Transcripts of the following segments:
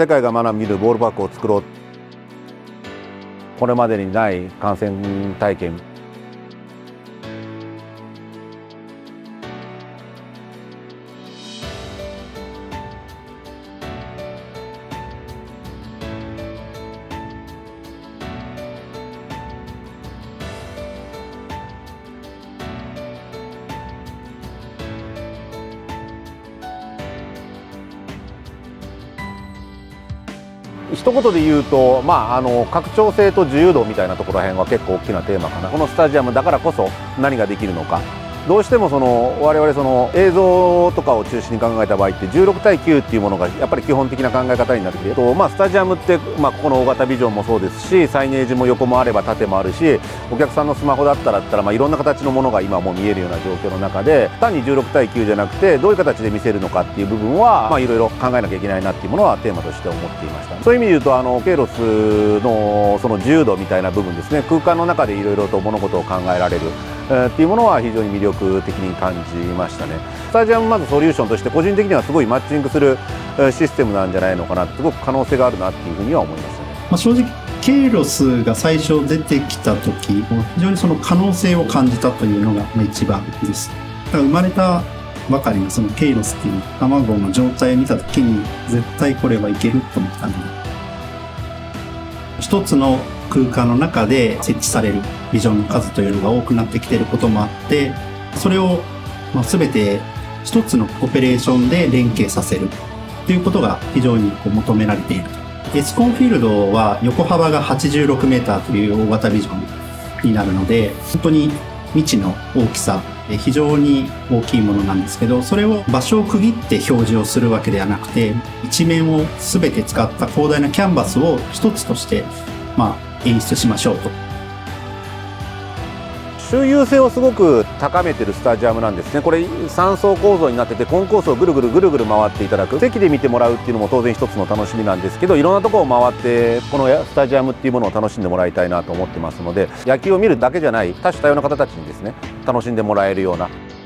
世界が学びるボールパークを作ろう。これまでにない観戦体験。一言で言うと、拡張性と自由度みたいなところら辺は結構大きなテーマかな。このスタジアムだからこそ何ができるのか。どうしても我々映像とかを中心に考えた場合って16対9っていうものがやっぱり基本的な考え方になっていると、スタジアムって、ここの大型ビジョンもそうですし、サイネージも横もあれば縦もあるし、お客さんのスマホだったらいろんな形のものが今もう見えるような状況の中で、単に16対9じゃなくてどういう形で見せるのかっていう部分はいろいろ考えなきゃいけないなっていうものはテーマとして思っていました。そういう意味で言うとケイロスのその自由度みたいな部分ですね、空間の中でいろいろと物事を考えられるっていうものは非常に魅力的に感じましたね。スタジアムまずソリューションとして個人的にはすごいマッチングするシステムなんじゃないのかな、すごく可能性があるなっていうふうには思いましたね。 正直ケイロスが最初出てきた時、非常にその可能性を感じたというのが一番です。だから生まれたばかりのそのケイロスっていう卵の状態を見た時に絶対これはいけると思ったので、一つの空間の中で設置されるビジョンの数というのが多くなってきていることもあって、それを全て一つのオペレーションで連携させるということが非常に求められている。エスコンフィールドは横幅が86メーターという大型ビジョンになるので、本当に未知の大きさ、非常に大きいものなんですけど、それを場所を区切って表示をするわけではなくて、一面を全て使った広大なキャンバスを一つとして演出しましょうと。 周遊性をすごく高めてるスタジアムなんですね。これ3層構造になってて、コンコースをぐるぐる回っていただく、席で見てもらうっていうのも当然一つの楽しみなんですけど、いろんなところを回ってこのスタジアムっていうものを楽しんでもらいたいなと思ってますので、野球を見るだけじゃない多種多様な方たちにですね楽しんでもらえるような、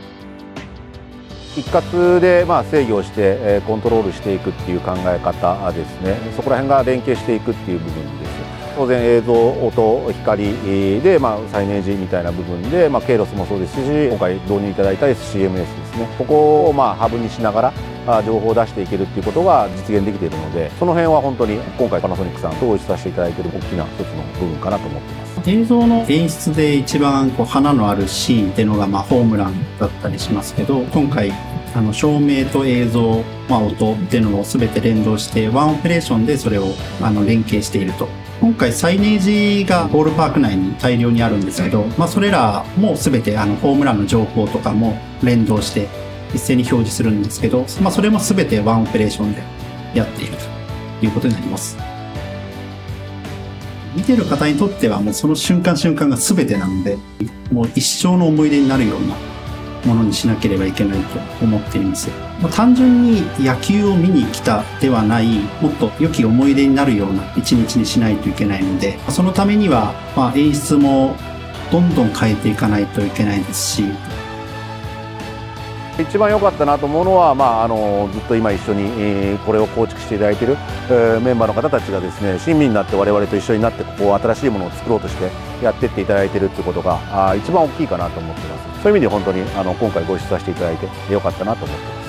一括で制御してコントロールしていくっていう考え方ですね。そこら辺が連携していくっていう部分です。当然映像、音、光で、サイネージみたいな部分で、ケイロスもそうですし、今回導入いただいた SCMS ですね、ここをハブにしながら情報を出していけるっていうことが実現できているので、その辺は本当に今回パナソニックさんとご一緒させていただいている大きな一つの部分かなと思っています。 映像の演出で一番花のあるシーンっていうのがホームランだったりしますけど、今回照明と映像、音っていうのを全て連動してワンオペレーションでそれを連携していると。今回サイネージがボールパーク内に大量にあるんですけど、それらも全てホームランの情報とかも連動して一斉に表示するんですけど、それも全てワンオペレーションでやっているということになります。見てる方にとってはもうその瞬間瞬間が全てなので、もう一生の思い出になるようなものにしなければいけないと思っています。単純に野球を見に来たではない、もっと良き思い出になるような一日にしないといけないので、そのためには演出もどんどん変えていかないといけないですし、 一番良かったなと思うのは、ずっと今一緒にこれを構築していただいているメンバーの方たちがですね、親身になって我々と一緒になってここを新しいものを作ろうとしてやっていっていただいているということが一番大きいかなと思っています。そういう意味で本当に今回ご一緒させていただいて良かったなと思っています。